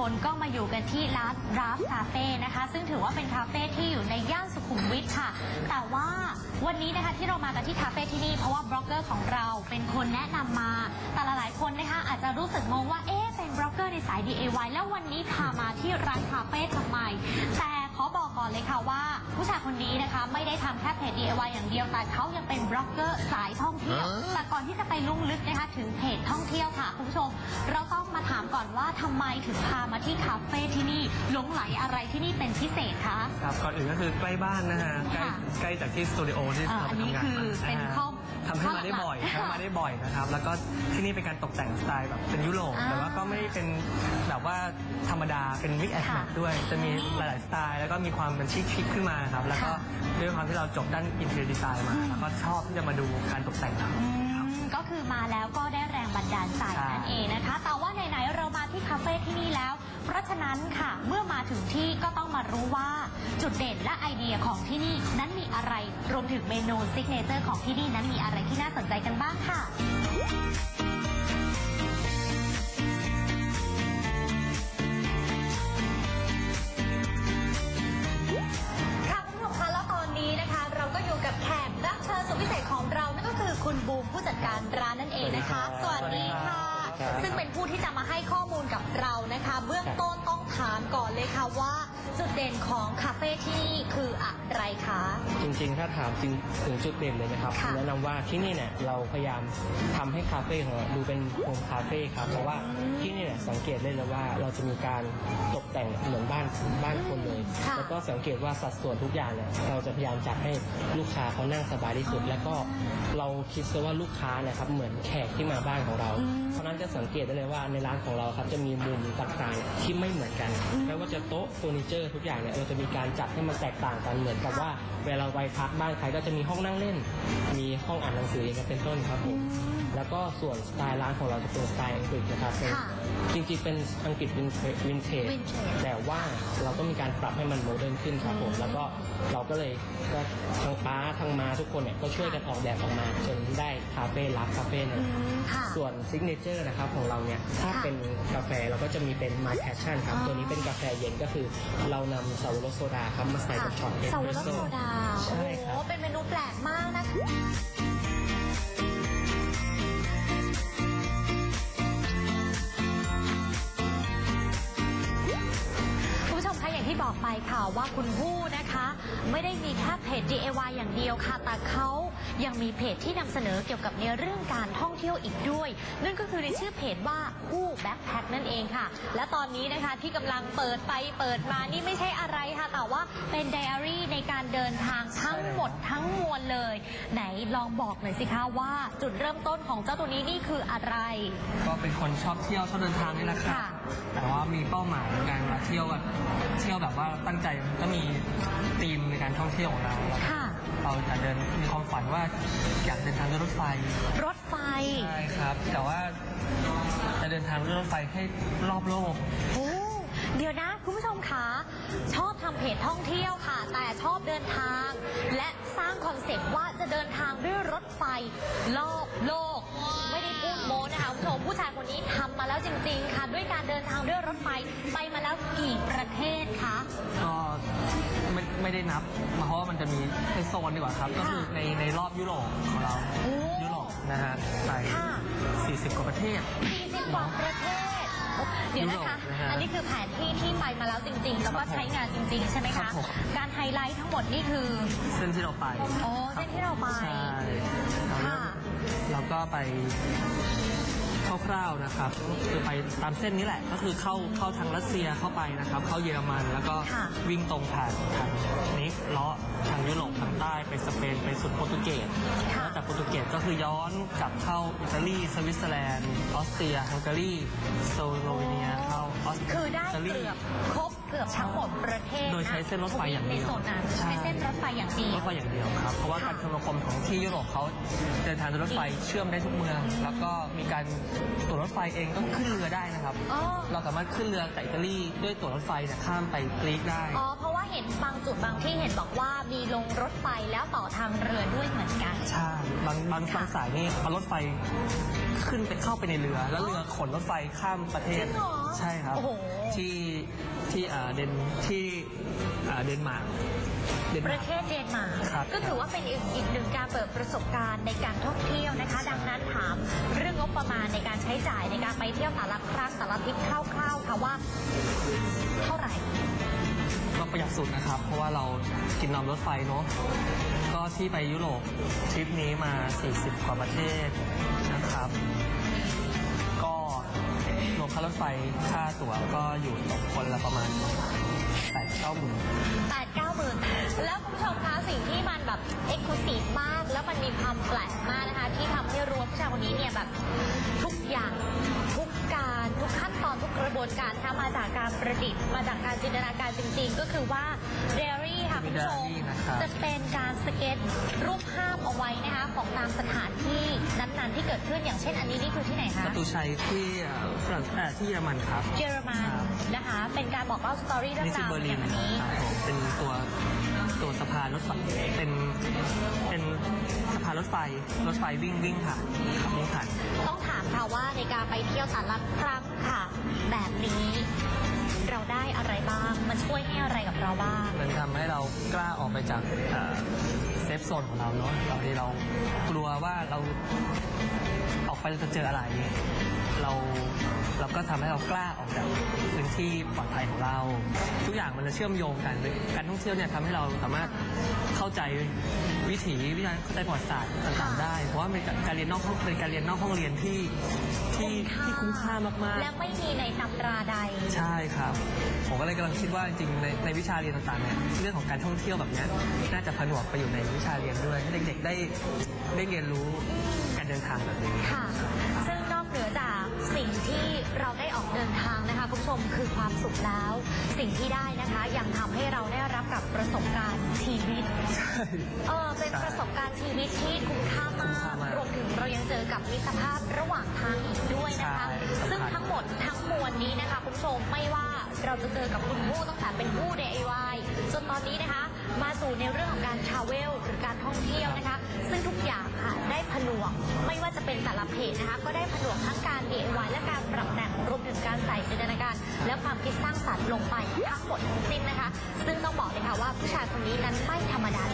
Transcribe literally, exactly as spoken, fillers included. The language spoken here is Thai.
คนก็มาอยู่กันที่ร้านราฟคาเฟ่นะคะซึ่งถือว่าเป็นคาเฟ่ที่อยู่ในย่านสุขุมวิทค่ะแต่ว่าวันนี้นะคะที่เรามากันที่คาเฟ่ที่นี่เพราะว่าบล็อกเกอร์ของเราเป็นคนแนะนำมาแต่หลายๆคนนะคะอาจจะรู้สึกงงว่าเอ๊ะเป็นบล็อกเกอร์ในสาย ดี ไอ วาย แล้ววันนี้พามาที่ร้านคาเฟ่ทำไมแต่ขอบอกก่อนเลยค่ะว่าผู้ชายคนนี้นะคะไม่ได้ทำแค่เพจ ดี ไอ วาย อย่างเดียวแต่เขายังเป็นบล็อกเกอร์สายท่องเที่ยวแต่ก่อนที่จะไปลุ่งลึกนะคะถึงเพจท่องเที่ยวค่ะคุณผู้ชมเราต้องมาถามก่อนว่าทำไมถึงพามาที่คาเฟ่ที่นี่หลงไหลอะไรที่นี่เป็นพิเศษคะครับก่อนอื่นก็คือใกล้บ้านนะฮะใกล้ใกล้จากที่สตูดิโอที่เราไปทำงานทำให้มาได้บ่อยทำมาได้บ่อยนะครับแล้วก็ที่นี่เป็นการตกแต่งสไตล์แบบเป็นยุโรปแต่ว่าก็ไม่ได้เป็นแบบว่าธรรมดาเป็นมิกแอนด์แมทด้วยจะมีหลายๆสไตล์แล้วก็มีความเป็นชิคๆขึ้นมาครับแล้วก็ด้วยความที่เราจบด้านอินเทอร์ดีไซน์มาแล้วก็ชอบที่จะมาดูการตกแต่งครับก็คือมาแล้วก็ได้แรงบันดาลใจนั่นเองนะคะแต่ว่าไหนๆเรามาที่คาเฟ่ที่นี่แล้วเพราะฉะนั้นค่ะเมื่อมาถึงที่ก็ต้องมารู้ว่าจุดเด่นและไอเดียของที่นี่นั้นมีอะไรรวมถึงเมนูซิกเนเจอร์ของที่นี่นั้นมีอะไรที่น่าสนใจกันบ้างค่ะเราก็อยู่กับแขกรับเชิญสุดพิเศษของเรานั่นก็คือคุณบูมผู้จัดการร้านนั่นเองนะคะสวัสดีค่ะซึ่งเป็นผู้ที่จะมาให้ข้อมูลกับเรานะคะเบื้องต้นต้องถามก่อนเลยค่ะว่าจุดเด่นของคาเฟ่ที่นี่คืออะไรคะจริงๆถ้าถามจริงถึงจุดเด่นเลยนะครับแนะนำว่าที่นี่เนี่ยเราพยายามทำให้คาเฟ่ของเราดูเป็นโฮมคาเฟ่ครับเพราะว่าที่นี่เนี่ยสังเกตได้เลยว่าเราจะมีการตกแต่งเหมือนบ้านบ้านคนเลยแล้วก็สังเกตว่าสัดส่วนทุกอย่างเนี่ยเราจะพยายามจัดให้ลูกค้าเขานั่งสบายที่สุดแล้วก็เราคิดซะว่าลูกค้าเนี่ยครับเหมือนแขกที่มาบ้านของเราเพราะนั้นจะสังเกตได้เลยว่าในร้านของเราครับจะมีมุมต่างๆที่ไม่เหมือนกันไม่ว่าจะโต๊ะเฟอร์นิเจอร์ทุกอย่างเนี่ยเราจะมีการจัดให้มันแตกต่างกันเหมือนกับว่าเวลาไปพักบ้านใครก็จะมีห้องนั่งเล่นมีห้องอ่านหนังสืออย่างเป็นต้นครับผมแล้วก็ส่วนสไตล์ร้านของเราจะเป็นสไตล์อังกฤษนะครับจริงๆเป็นอังกฤษวินเทจแต่ว่าเราก็มีการปรับให้มันโมเดิร์นขึ้นครับผมแล้วก็เราก็เลยก็ทางป้าทางมาทุกคนเนี่ยก็ช่วยกันออกแบบออกมาจนได้คาเฟ่ลับคาเฟ่เนี่ยส่วนซิกเนเจอร์นะครับของเราเนี่ยถ้าเป็นกาแฟเราก็จะมีเป็น My Passion ครับตัวนี้เป็นกาแฟเย็นก็คือเรานำซาวรสโซดาครับมาใส่กับช็อตเอสเปรสโซ่ใช่ครับโอ้เป็นเมนูแปลกมากนะอย่างที่บอกไปค่ะว่าคุณฮู้นะคะไม่ได้มีแค่เพจ ดี ไอ วาย อย่างเดียวค่ะแต่เขายังมีเพจที่นำเสนอเกี่ยวกับในเรื่องการท่องเที่ยวอีกด้วยนั่นก็คือในชื่อเพจว่าฮู้แบ็คแพ็คนั่นเองค่ะและตอนนี้นะคะที่กำลังเปิดไปเปิดมานี่ไม่ใช่อะไรค่ะแต่ว่าเป็นไดอารี่ในการเดินทางทั้งหมดทั้งมวลเลยไหนลองบอกหน่อยสิคะว่าจุดเริ่มต้นของเจ้าตัวนี้นี่คืออะไรก็เป็นคนชอบเที่ยวชอบเดินทางนี่แหละค่ะแต่ว่ามีเป้าหมายในการมาเที่ยวแบบเที่ยวแบบว่าตั้งใจก็มีธีมในการท่องเที่ยวของเราเราจะเดินมีความฝันว่าอยากเดินทางด้วยรถไฟรถไฟใช่ครับแต่ว่าจะเดินทางด้วยรถไฟให้รอบโลกโอ้เดี๋ยวนะคุณผู้ชมคะชอบทำเพจท่องเที่ยวค่ะแต่ชอบเดินทางและสร้างคอนเซ็ปต์ว่าจะเดินทางด้วยรถไฟรอบโลกไม่ได้พูดโม้นะคะคุณผู้ชมผู้ชายคนนี้ทำมาแล้วจริงๆค่ะด้วยการเดินทางด้วยรถไฟไปมาแล้วกี่ประเทศคะก็ไม่ไม่ได้นับมาเพราะว่ามันจะมีในโซนดีกว่าครับก็คือในในรอบยุโรปของเรายุโรปนะฮะไปสี่สิบกว่าประเทศสี่สิบกว่าประเทศเดี๋ยวนะคะอันนี้คือแผนที่ที่ไปมาแล้วจริงๆแล้วก็ใช้งานจริงๆใช่ไหมคะการไฮไลท์ทั้งหมดนี่คือเส้นที่เราไปอ๋อเส้นที่เราไปใช่เราก็ไปคร่าวๆนะครับคือไปตามเส้นนี้แหละก็คือเข้าเข้าทางรัสเซียเข้าไปนะครับเข้าเยอรมันแล้วก็วิ่งตรงผ่านทางนี้เลาะทางยุโรปทางใต้ไปสเปนไปสุดโปรตุเกสแล้วจากโปรตุเกสก็คือย้อนกลับเข้าอิตาลีสวิตเซอร์แลนด์ออสเตรียฮังการีสโลวีเนียเข้าออสเตรียคือได้เกือบครบเกือบทั้งหมดประเทศโดยใช้เส้นรถไฟอย่างเดียวใช้เส้นรถไฟอย่างเดียวรถไฟอย่างเดียวครับเพราะว่าการคมนาคมของที่ยุโรปเขาเดินทางด้วยรถไฟเชื่อมได้ทุกเมืองแล้วก็มีการตั๋วรถไฟเองก็ขึ้นเรือได้นะครับเราสามารถขึ้นเรือจากอิตาลีด้วยตั๋วรถไฟเนี่ยข้ามไปกรีกได้อ๋อเพราะว่าเห็นบางจุดบางที่เห็นบอกว่ามีลงรถไฟแล้วต่อทางเรือด้วยเหมือนกันใช่บางบางบางสายนี่เอารถไฟขึ้นไปเข้าไปในเรือ แล้วเรือขนรถไฟข้ามประเทศจริงเหรอใช่ครับโอ้โหที่ที่เอ่อเดนที่เอ่อเดนมาร์กเดนปมาระร์กเทศเดนมาร์กครับก็ถือว่าเป็นอีกอีกหนึ่งการเปิดประสบการณ์ในการท่องเที่ยวนะคะ ดังนั้นถามเรื่องงบประมาณในการใช้จ่ายในการไปเที่ยวแต่ละครั้งแต่ละทริปคร่าวๆค่ะว่าเท่าไหร่ก็ประหยัดสุดนะครับ เพราะว่าเรากินนอมรถไฟเนาะก็ที่ไปยุโรปทริปนี้มา สี่สิบ กว่าประเทศนะครับ ก็รวมค่ารถไฟค่าตั๋วก็อยู่ตกคนละประมาณแปดเก้าหมื่นแปดเก้าหมื่นแล้วคุณผู้ชมคะสิ่งที่มันแบบเอกลุศิมากแล้วมันมีความแปลกมากนะคะ ที่ทำให้รู้ว่าผู้ชายคนนี้เนี่ยแบบทุกอย่างทุกการทุกขั้นตอนทุกกระบวนการนะคะมาจากการประดิษฐ์มาจากการจินตนาการจริงๆ ก็คือว่าเดรี่ค่ะคุณผู้ชม Diary นะครับจะเป็นการสเก็ตรูปภาพเอาไว้นะคะของตามสถานที่นั้นๆที่เกิดขึ้นอย่างเช่นอันนี้นี่คือที่ไหนคะประตูชัยที่เอ่อฝรั่งเอ่อที่เยอรมันครับเยอรมันนะคะ เป็นการบอกเล่าสตอรี่เรื่อนี่งที่ราวเบอร์ลิอนย่างนี้ครับผมเป็นตัวตัวสะพานรถไฟเป็นเป็นสะพานรถไฟรถไฟวิ่งวิ่งผ่านขับวิ่งผ่านต้องถามค่ะว่าในการไปเที่ยวแต่ละครั้งค่ะ แบบนี้เราได้อะไรบ้าง มันช่วยให้อะไรกับเราบ้างมันทำให้เรากล้าออกไปจากเอ่อเซฟโซนของเราเนาะเราที่เรากลัวว่าเราออกไปเราจะเจออะไร เราเราก็ทำให้เรากล้าออกจากพื้นที่ปลอดภัยของเรา ทุกอย่างมันจะเชื่อมโยงกันการท่องเที่ยวเนี่ยทำให้เราสามารถเข้าใจวิถีวิทยาเข้าใจประวัติศาสตร์ต่างๆได้ เพราะว่าเป็นการเรียนนอกห้องเป็นการเรียนนอกห้องเรียนที่ที่ที่คุ้มค่ามากๆและไม่มีในตำราใดใช่ครับ ผมก็เลยกำลังคิดว่าจริงๆในในวิชาเรียนต่างๆเนี่ยเรื่องของการท่องเที่ยวแบบเนี้ยน่าจะผนวกไปอยู่ในวิชาเรียนด้วยให้เด็กๆได้ได้เรียนรู้การเดินทางแบบนี้ค่ะ ซึ่งนอกเหนือจากสิ่งที่เราได้ออกเดินทางนะคะคุณผู้ชมคือความสุขแล้ว สิ่งที่ได้นะคะยังทำให้เราได้รับกับประสบการณ์ชีวิต เออเป็นประสบการณ์ชีวิตที่คุ้มค่ามาก รวมถึงเรายังเจอกับมิตรภาพระหว่างทางอีกด้วยนะคะ ซึ่งทั้งหมดทั้งมวลนี้นะคะคุณผู้ชมไม่ว่าเราจะเจอกับคุณผู้ตั้งแต่เป็นผู้ ดี ไอ วาย จนตอนนี้นะคะมาสู่ในเรื่องของการทราเวลหรือการท่องเที่ยวนะคะ ซึ่งทุกอย่างค่ะได้ผนวกไม่ว่าจะเป็นแต่ละเพจนะคะก็ได้ผนวกทั้งการ ดี ไอ วาย และการปรับแต่งรวมถึงการใส่จินตนาการและความคิดสร้างสรรค์ลงไปทั้งหมดทั้งสิ้นนะคะ ซึ่งต้องบอกเลยค่ะว่าผู้ชายคนนี้นั้นไม่ธรรมดา